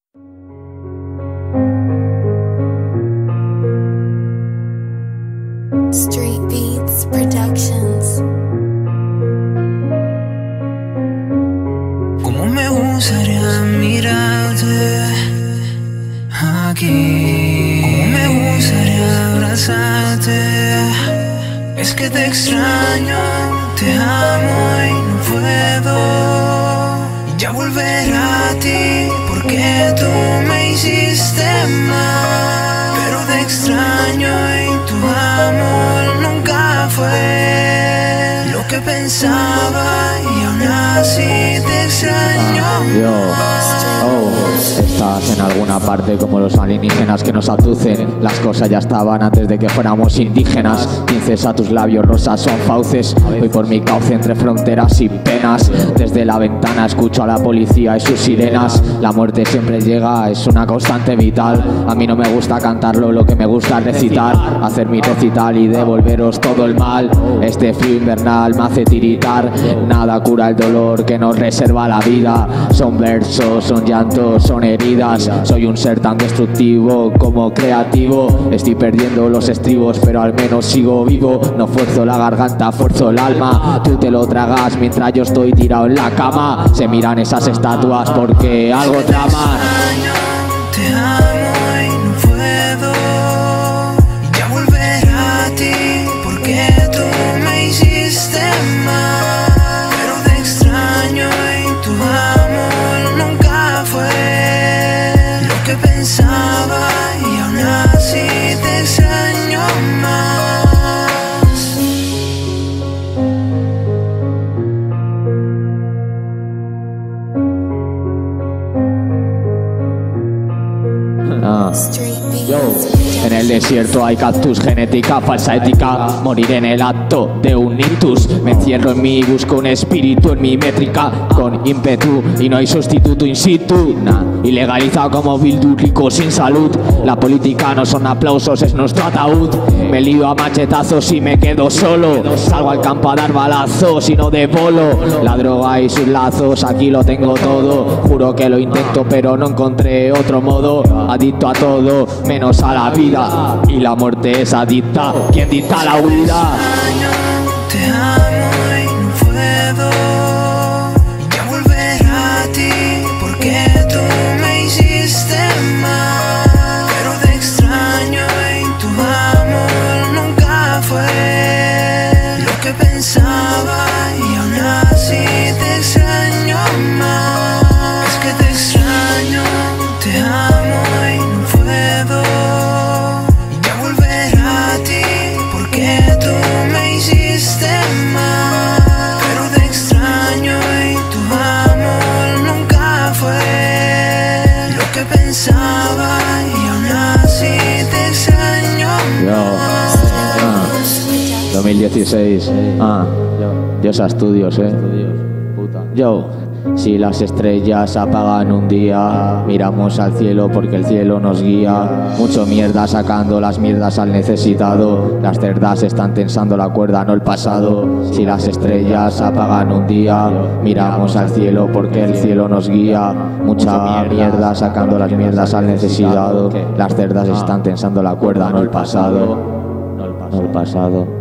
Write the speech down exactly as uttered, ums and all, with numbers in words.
Street Beats Productions. Cómo me gustaría mirarte aquí, cómo me gustaría abrazarte. Es que te extraño, te amo y no puedo ya volver a ti, porque tú me hiciste mal. Pero te extraño y tu amor nunca fue lo que pensaba, y aún así te extraño más. Oh, estás en alguna parte como los alienígenas que nos abducen. Las cosas ya estaban antes de que fuéramos indígenas. Pinces a tus labios rosas son fauces. Voy por mi cauce entre fronteras y penas. Desde la ventana escucho a la policía y sus sirenas. La muerte siempre llega, es una constante vital. A mí no me gusta cantarlo, lo que me gusta es recitar. Hacer mi recital y devolveros todo el mal. Este frío invernal me hace tiritar. Nada cura el dolor que nos reserva la vida. Son versos, son llantos, son heridas. Soy un ser tan destructivo como creativo. Estoy perdiendo los estribos, pero al menos sigo vivo. No fuerzo la garganta, fuerzo el alma. Tú te lo tragas mientras yo estoy tirado en la cama. Se miran esas estatuas porque algo traman. Te amo y no puedo ya volver a ti, porque tú me hiciste mal. Pero te extraño y tu amor nunca fue lo que pensaba, y aún así te extraño más. Ah. Yo. En el desierto hay cactus, genética, falsa ética. Morir en el acto de un ictus. Me encierro en mí, busco un espíritu en mi métrica. Con ímpetu y no hay sustituto in situ. Nah. Ilegalizado como Bildu, rico sin salud. La política no son aplausos, es nuestro ataúd. Me lío a machetazos y me quedo solo. Salgo al campo a dar balazos y no de bolo. La droga y sus lazos, aquí lo tengo todo. Juro que lo intento pero no encontré otro modo. Adicto a todo, menos a la vida. Y la muerte es adicta, quien dicta la huida. Te amo y no puedo ya volver a ti, porque tú me hiciste mal. Pero te extraño y tu amor nunca fue lo que pensaba, y aún así te extraño más. Es que te extraño, te amo y no puedo ya volver a ti, porque tú me hiciste mal. Pero te extraño y tu amor nunca fue lo que pensaba, y aún así te extraño más. dos mil dieciséis. Ah, Diosa Studios, eh. Yo. Si las estrellas apagan un día, miramos al cielo porque el cielo nos guía. Mucho mierda sacando las mierdas al necesitado. Las cerdas están tensando la cuerda, no el pasado. Si las estrellas apagan un día, miramos al cielo porque el cielo nos guía. Mucha mierda sacando las mierdas al necesitado. Las cerdas están tensando la cuerda, no el pasado. No el pasado.